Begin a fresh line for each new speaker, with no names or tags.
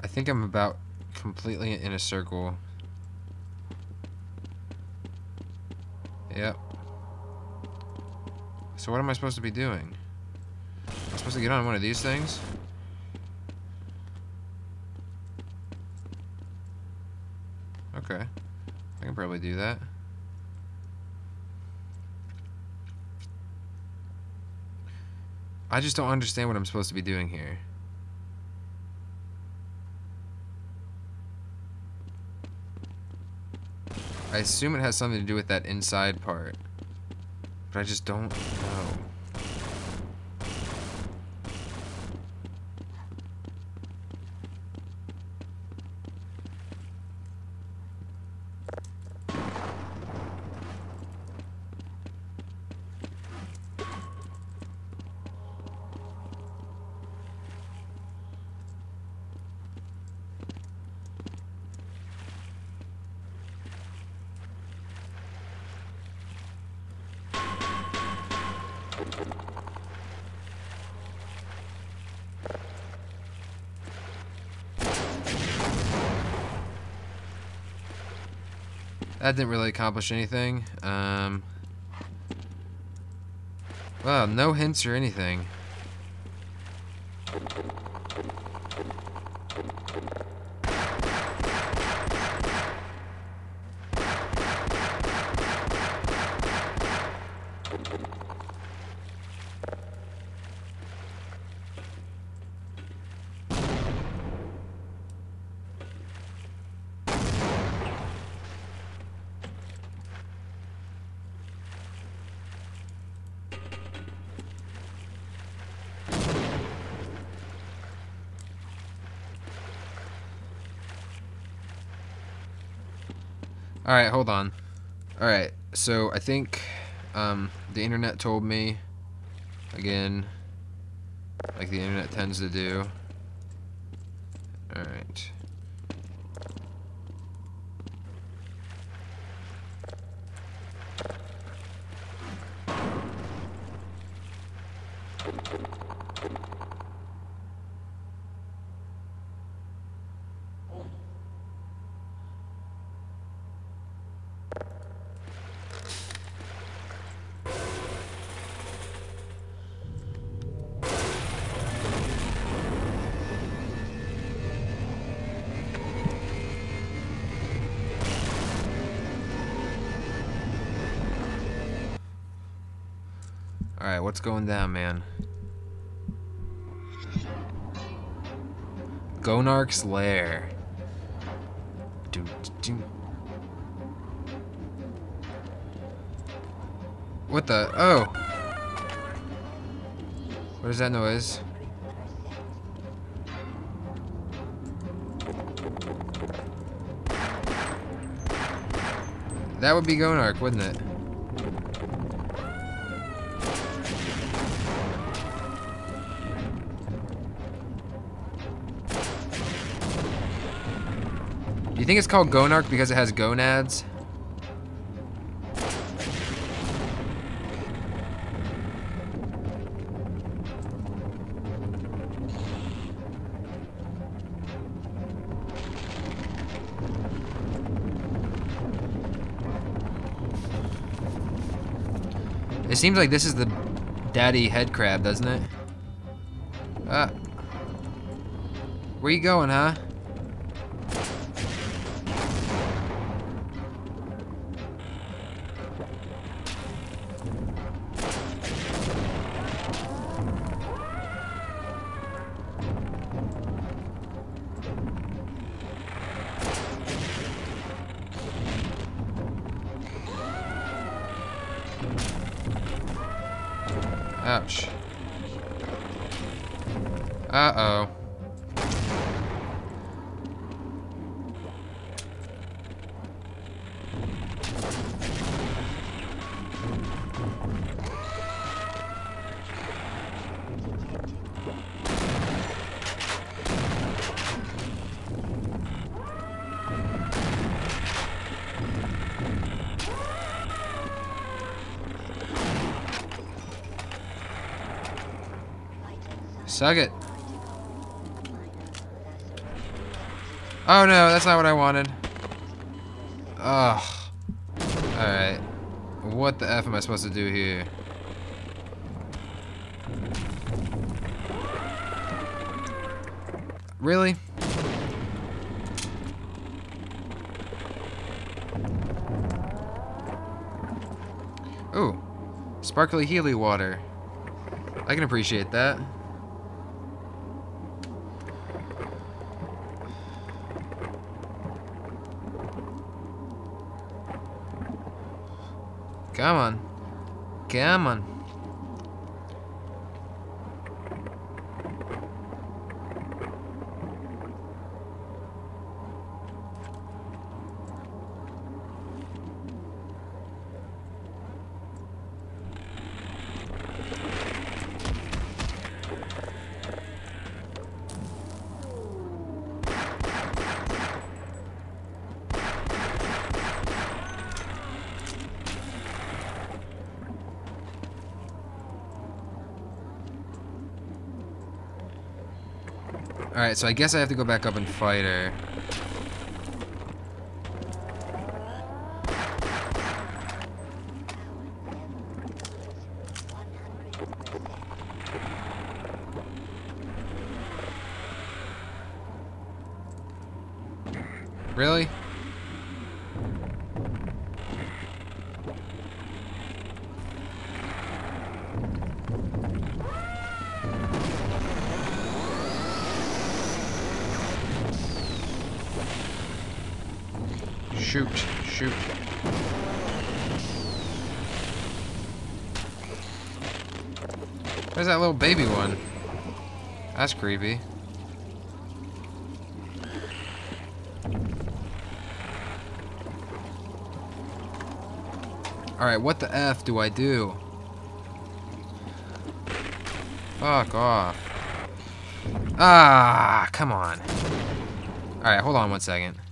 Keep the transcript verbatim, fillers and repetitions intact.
think I'm about completely in a circle. Yep. So what am I supposed to be doing? Am I supposed to get on one of these things? Okay. I can probably do that. I just don't understand what I'm supposed to be doing here. I assume it has something to do with that inside part, but I just don't know. That didn't really accomplish anything. Um, well, no hints or anything. Alright, hold on. Alright, so I think um, the internet told me, again, like the internet tends to do. Alright. Alright, what's going down, man? Gonarch's Lair. Do, do. What the? Oh! What is that noise? That would be Gonarch, wouldn't it? Do you think it's called Gonarch because it has gonads? It seems like this is the daddy head crab, doesn't it? Ah. Where you going, huh? Ouch. Uh-oh. Suck it. Oh no, that's not what I wanted. Ugh. Alright. What the F am I supposed to do here? Really? Ooh. Sparkly Healy water. I can appreciate that. Come on. Come on. Alright, so I guess I have to go back up and fight her. Really? Shoot, shoot. Where's that little baby one? That's creepy. Alright, what the F do I do? Fuck off. Ah, come on. Alright, hold on one second.